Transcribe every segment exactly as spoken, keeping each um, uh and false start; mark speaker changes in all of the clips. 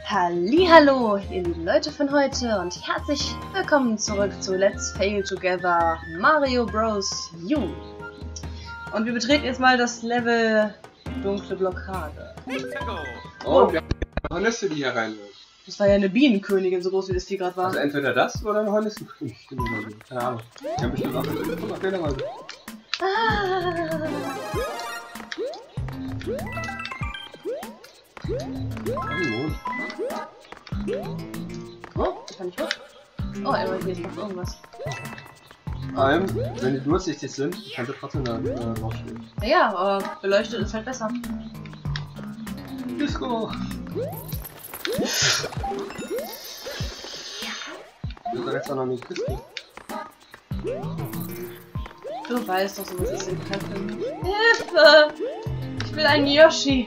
Speaker 1: Hallihallo, ihr lieben Leute von heute und herzlich willkommen zurück zu Let's Fail Together Mario Bros. U. Und wir betreten jetzt mal das Level Dunkle Blockade.
Speaker 2: Oh, und wir haben eine Hornisse, die hier rein will.
Speaker 1: Das war ja eine Bienenkönigin, so groß wie das Vieh gerade war.
Speaker 2: Also entweder das oder eine Hornissenkönigin. Keine Ahnung. Die haben bestimmt auch eine. Guck mal, Fledermäuse.
Speaker 1: Ah. Oh, kann ich hoch? Oh, aber hier ist noch irgendwas.
Speaker 2: Vor allem, wenn die durchsichtig sind, kannst du trotzdem da äh, draufstehen.
Speaker 1: Naja, aber beleuchtet ist halt besser.
Speaker 2: Disco! Du hast jetzt auch noch eine Kiste.
Speaker 1: Du weißt doch, sowas ist im Treffen. Hilfe! Ich will einen Yoshi!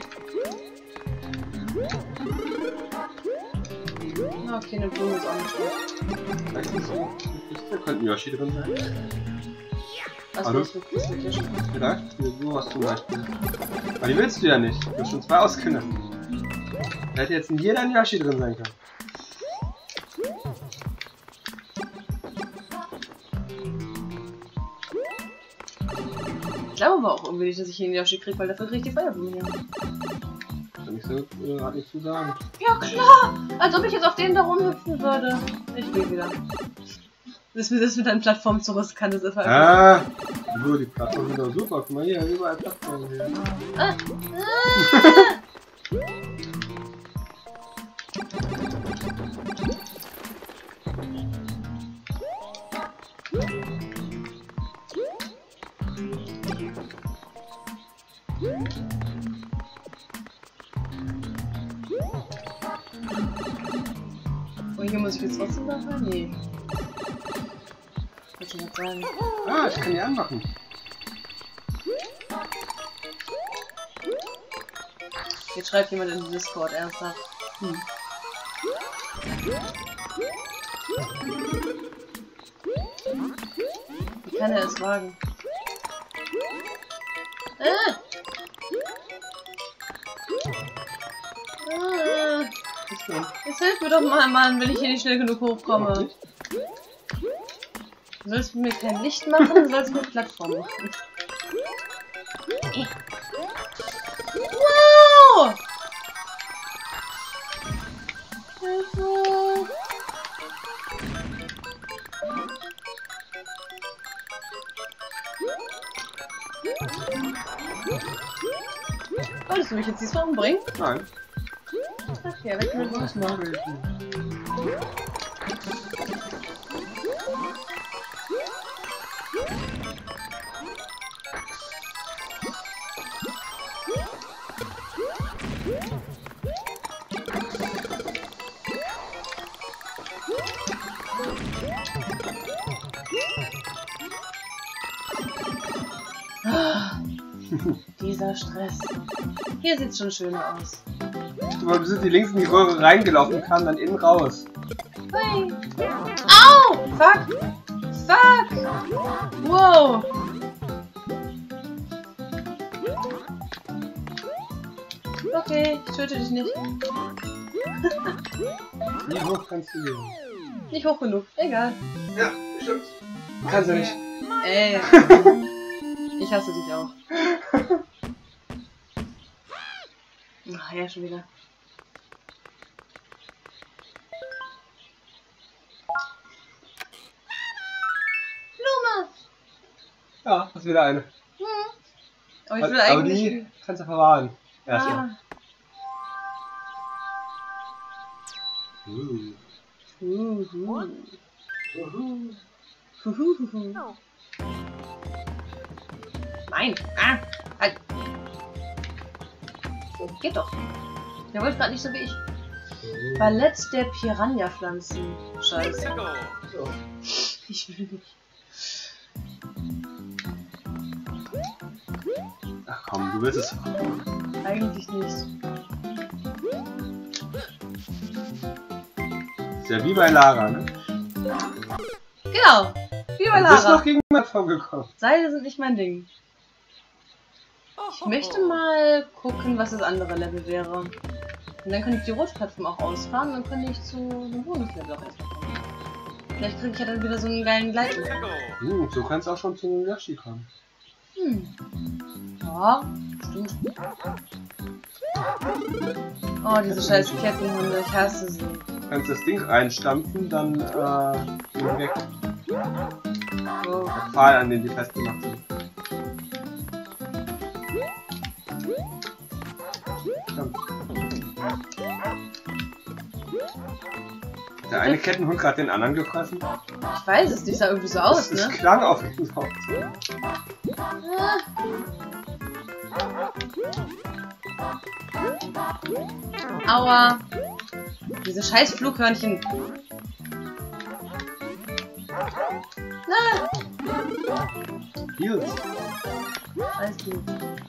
Speaker 1: Okay, eine Blume ist auch nicht schlecht.
Speaker 2: Vielleicht ist so eine Kiste, könnte ein Yoshi drin sein.
Speaker 1: Was
Speaker 2: Hallo?
Speaker 1: willst du mit Kiste Yoshi?
Speaker 2: Vielleicht? Sowas zum Beispiel. Aber die willst du ja nicht. Du hast schon zwei ausgenommen. Da hätte jetzt in jeder ein Yoshi drin sein können.
Speaker 1: Ich glaube aber auch irgendwie nicht, dass ich hier einen Yoshi kriege, weil dafür kriege ich die Feuerblume hier.
Speaker 2: Kann ich so äh, halt nicht zu sagen.
Speaker 1: Ja klar! Als ob ich jetzt auf den da rumhüpfen würde. Ich gehe wieder. Das ist, das ist mit deinen Plattformen zu riskant, das ist einfach.
Speaker 2: Ah! So, die Plattformen sind doch super. Guck mal hier, überall Plattformen hier.
Speaker 1: Ah. Ah. Oh, hier muss ich jetzt trotzdem da rein? Nee. Was soll ich jetzt sagen?
Speaker 2: Ah, ich kann die anmachen.
Speaker 1: Jetzt schreibt jemand in den Discord ernsthaft. Hm. Wie kann er es wagen? Ah! Ah! Jetzt hilf mir doch mal, Mann, wenn ich hier nicht schnell genug hochkomme. Du sollst mit mir kein Licht machen, du sollst mir Plattform machen. Wow! Hilfe! Wolltest du mich jetzt diesmal umbringen?
Speaker 2: Nein.
Speaker 1: Ach ja, weg mit uns mal. Dieser Stress. Hier sieht's schon schöner aus.
Speaker 2: Du sind die links in die Röhre reingelaufen und kamen dann innen raus.
Speaker 1: Hui. Au! Fuck! Fuck! Wow! Okay, ich töte dich nicht.
Speaker 2: Wie hoch kannst du gehen?
Speaker 1: Nicht hoch genug. Egal.
Speaker 2: Ja, stimmt. Kannst du nicht.
Speaker 1: Ey. Ich hasse dich auch. Ach ja, schon wieder. Blume!
Speaker 2: Ja, hast wieder eine.
Speaker 1: Hm. Aber ich will
Speaker 2: Aber
Speaker 1: eigentlich...
Speaker 2: die kannst du verwahren. Erstmal.
Speaker 1: Ah.
Speaker 2: Uh.
Speaker 1: Uhu.
Speaker 2: Uhu.
Speaker 1: Huhuhuhu. Nein! Ah! Halt! So, geht doch. Der wollte gerade nicht so wie ich. Ballett der Piranha-Pflanzen. Scheiße.
Speaker 2: So.
Speaker 1: Ich will nicht.
Speaker 2: Ach komm, du willst es.
Speaker 1: Eigentlich nicht.
Speaker 2: Ist ja wie bei Lara, ne?
Speaker 1: Genau! Wie bei
Speaker 2: Du bist
Speaker 1: Lara.
Speaker 2: noch gegen Plattform gekommen.
Speaker 1: Seile sind nicht mein Ding. Ich möchte mal gucken, was das andere Level wäre. Und dann kann ich die Rotplattform auch ausfahren und dann kann ich zu einem Bonuslevel auch erstmal kommen. Vielleicht kriege ich ja dann wieder so einen geilen Gleitweg.
Speaker 2: Hm, so kannst du auch schon zu einem Yoshi kommen.
Speaker 1: Hm. Ja, stimmt. Oh, diese scheiß Kettenhunde, ich hasse sie.
Speaker 2: Du kannst das Ding reinstampfen, dann äh, gehen weg.
Speaker 1: Oh.
Speaker 2: Der Pfahl, an dem die festgemacht sind. Komm. Hat der eine Kettenhund gerade den anderen gefressen?
Speaker 1: Ich weiß es nicht, sah irgendwie so aus,
Speaker 2: Das, das
Speaker 1: ne?
Speaker 2: klang auf jeden Fall so.
Speaker 1: Ah. Aua! Diese scheiß Flughörnchen. Ah.
Speaker 2: Heals.
Speaker 1: Alles gut.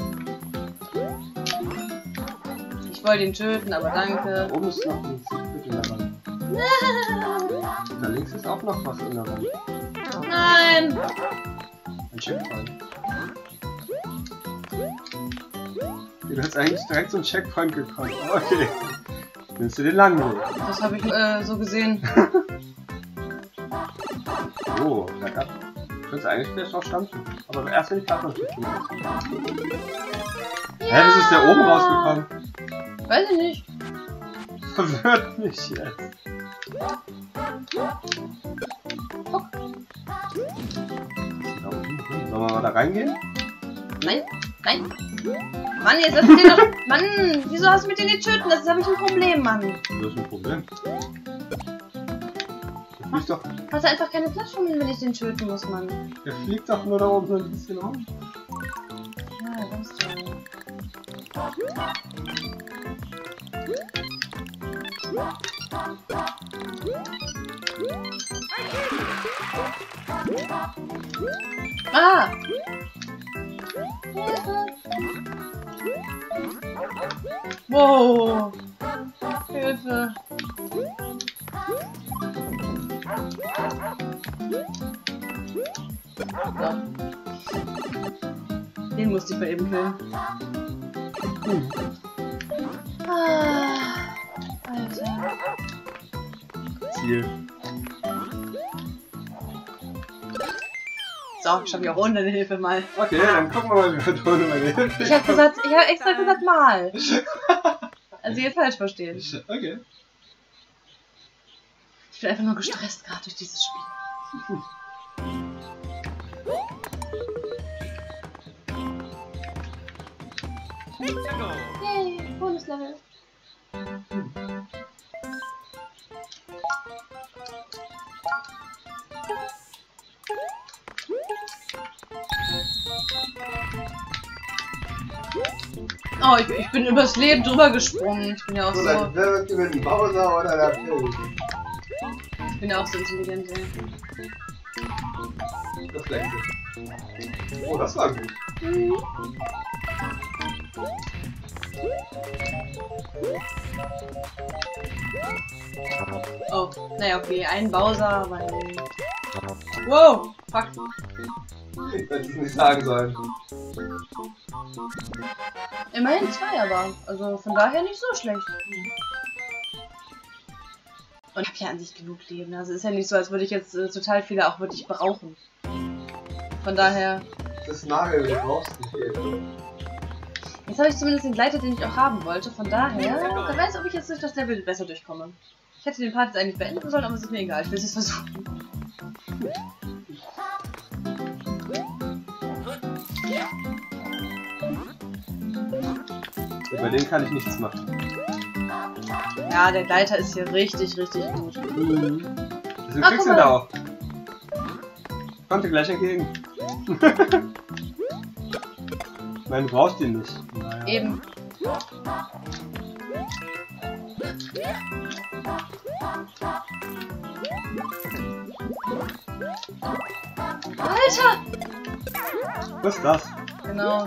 Speaker 1: Ich wollte ihn töten, aber danke.
Speaker 2: Da oben ist noch ein Secret in der Wand. Da links ist auch noch was in der Wand.
Speaker 1: Nein!
Speaker 2: Ein Checkpoint. Du hättest eigentlich direkt so ein Checkpoint gekommen. Okay. Nimmst du den langen Weg?
Speaker 1: Das habe ich äh, so gesehen.
Speaker 2: Oh, da gab Du könntest eigentlich vielleicht noch stampfen. Aber erst wenn ich Plattform tun.
Speaker 1: Ja.
Speaker 2: Hä, wie ist der oben rausgekommen?
Speaker 1: Weiß ich nicht.
Speaker 2: Verwirrt mich jetzt.
Speaker 1: Guck.
Speaker 2: Sollen wir mal da reingehen?
Speaker 1: Nein, nein. Mann, jetzt lass den doch. Mann, wieso hast du mit denen nicht töten? Das habe ich ein Problem, Mann.
Speaker 2: Das ist ein Problem. Der fliegt doch,
Speaker 1: Hast du einfach keine Plattform hin, wenn ich den töten muss, Mann.
Speaker 2: der fliegt doch nur da oben so ein bisschen rum.
Speaker 1: Ja, ganz toll. Ah! Wow! Hilfe! So. Den musste ich mal eben killen.
Speaker 2: Hm.
Speaker 1: Ah, Alter.
Speaker 2: Ziel.
Speaker 1: So, ich hab ja auch ohne deine Hilfe mal.
Speaker 2: Okay, dann gucken wir mal, wie wir ohne meine Hilfe.
Speaker 1: Ich hab gesagt, ich hab extra gesagt mal. Also ihr falsch verstehen.
Speaker 2: Okay.
Speaker 1: Ich bin einfach nur gestresst gerade durch dieses Spiel. Yay, Bonuslevel. Oh, ich, ich bin übers Leben drüber gesprungen. Ich bin ja auch so.
Speaker 2: Dann wird über den Bowser oder der Pilz.
Speaker 1: Ich bin ja auch so intelligent, ey.
Speaker 2: Das lenkt. Oh, das war gut.
Speaker 1: Mhm. Oh, naja, okay, ein Bowser, weil. Wow! Fuck.
Speaker 2: Ich hätte es nicht sagen sollen.
Speaker 1: Immerhin zwei aber. Also von daher nicht so schlecht. Und ich habe ja an sich genug Leben. Also ist ja nicht so, als würde ich jetzt äh, total viele auch wirklich brauchen. Von daher.
Speaker 2: Das ist Nagel, du brauchst nicht viel.
Speaker 1: Jetzt habe ich zumindest den Gleiter, den ich auch haben wollte. Von daher, wer weiß, ob ich jetzt durch das Level besser durchkomme. Ich hätte den Part jetzt eigentlich beenden sollen, aber es ist mir egal. Ich will es jetzt versuchen.
Speaker 2: Über den kann ich nichts machen.
Speaker 1: Ja, der Gleiter ist hier richtig, richtig gut.
Speaker 2: Mhm. Deswegen
Speaker 1: Ah,
Speaker 2: kriegst
Speaker 1: guck
Speaker 2: du ihn
Speaker 1: mal.
Speaker 2: da auch. Kommt dir gleich entgegen. Nein, du brauchst ihn nicht. Naja.
Speaker 1: Eben. Alter!
Speaker 2: Was ist das?
Speaker 1: Genau.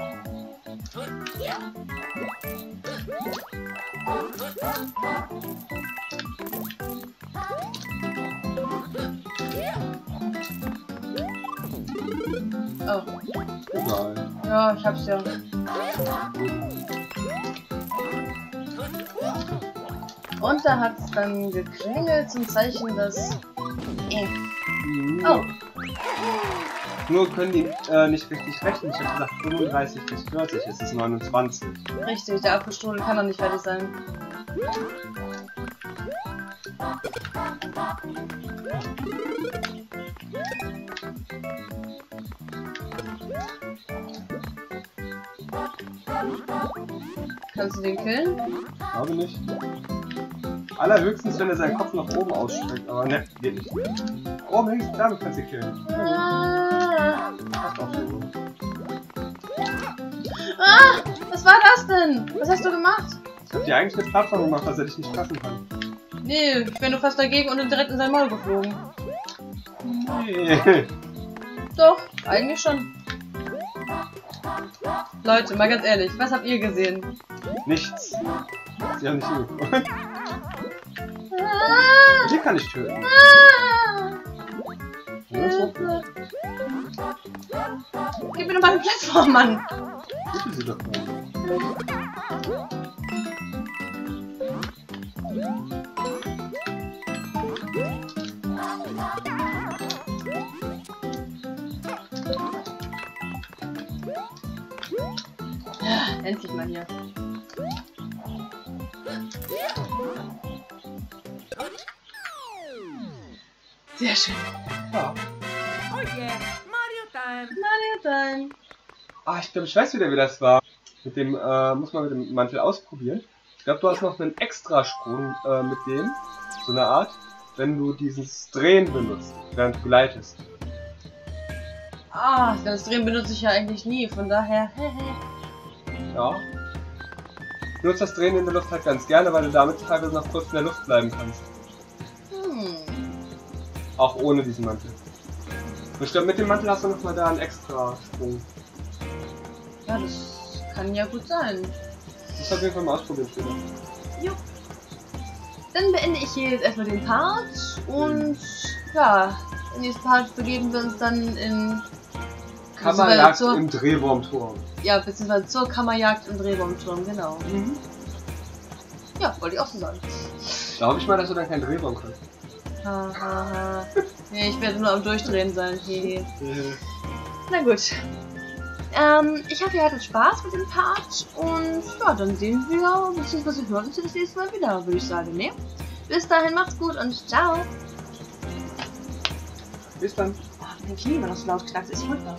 Speaker 1: Oh.
Speaker 2: Nein.
Speaker 1: Ja, ich hab's ja. Und da hat es dann geklingelt zum Zeichen, dass... Äh. Oh.
Speaker 2: Nur können die äh, nicht richtig rechnen. Ich habe gesagt fünfunddreißig bis vierzig, es ist neunundzwanzig.
Speaker 1: Richtig, der Apfelstrudel kann noch nicht fertig sein. Kannst du den killen?
Speaker 2: Ich glaube nicht. Allerhöchstens, wenn er seinen Kopf nach oben ausstreckt, aber ne, geht nicht. Oben links, damit kannst du ihn killen.
Speaker 1: Ah.
Speaker 2: Passt auch so.
Speaker 1: Ah, was war das denn? Was hast du gemacht?
Speaker 2: Ich hab dir eigentlich eine Plattform gemacht, dass er dich nicht fassen kann.
Speaker 1: Nee, ich bin nur fast dagegen und direkt in sein Maul geflogen.
Speaker 2: Nee.
Speaker 1: Doch, eigentlich schon. Leute, mal ganz ehrlich, was habt ihr gesehen?
Speaker 2: Nichts. Sie haben nicht hingekommen.
Speaker 1: Ah,
Speaker 2: Die kann ich töten.
Speaker 1: ah,
Speaker 2: Ja, ist auch gut.
Speaker 1: Gib mir doch mal eine Plattform, Mann!
Speaker 2: Bitte sie doch mal.
Speaker 1: Ja, endlich mal hier. Sehr schön.
Speaker 2: Ja.
Speaker 3: Oh yeah, Mario Time.
Speaker 1: Mario Time.
Speaker 2: Ah, ich glaube, ich weiß wieder, wie das war. Mit dem, äh, muss man mit dem Mantel ausprobieren. Ich glaube, du hast noch einen Extrasprung äh, mit dem. So eine Art, wenn du dieses Drehen benutzt, während du gleitest.
Speaker 1: Ah, das Drehen benutze ich ja eigentlich nie, von daher, hehe.
Speaker 2: Ja. Ich nutze das Drehen in der Luft halt ganz gerne, weil du damit teilweise noch kurz in der Luft bleiben kannst.
Speaker 1: Hm.
Speaker 2: Auch ohne diesen Mantel. Und ich glaube, mit dem Mantel hast du nochmal da einen Extrasprung.
Speaker 1: Ja, das kann ja gut sein.
Speaker 2: Das auf jeden Fall mal ausprobieren später.
Speaker 1: Jo. Dann beende ich hier jetzt erstmal den Part und ja, im nächsten Part begeben wir uns dann in
Speaker 2: Kammerjagd
Speaker 1: zur,
Speaker 2: im Drehwurmturm.
Speaker 1: ja, beziehungsweise zur Kammerjagd im Drehbaumturm, genau.
Speaker 2: Mhm.
Speaker 1: Ja, wollte ich auch so sagen.
Speaker 2: Glaube ich mal, dass du dann keinen Drehbaum kannst.
Speaker 1: Ha, ha, ha. Nee, ich werde nur am Durchdrehen sein. Hehe.
Speaker 2: Äh,
Speaker 1: Na gut. Ähm, ich hoffe, ihr hattet Spaß mit dem Part und ja, dann sehen wir, beziehungsweise hören uns das nächste Mal wieder, würde ich sagen, ne? Bis dahin, macht's gut und ciao!
Speaker 2: bis dann.
Speaker 1: Oh, mein Knie immer noch so laut knackt, ist furchtbar.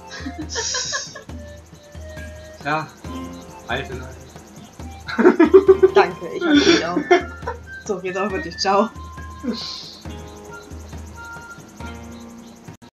Speaker 2: Ja, alte Leute.
Speaker 1: Danke, ich hoffe dich auch. So, jetzt auch wirklich, ciao.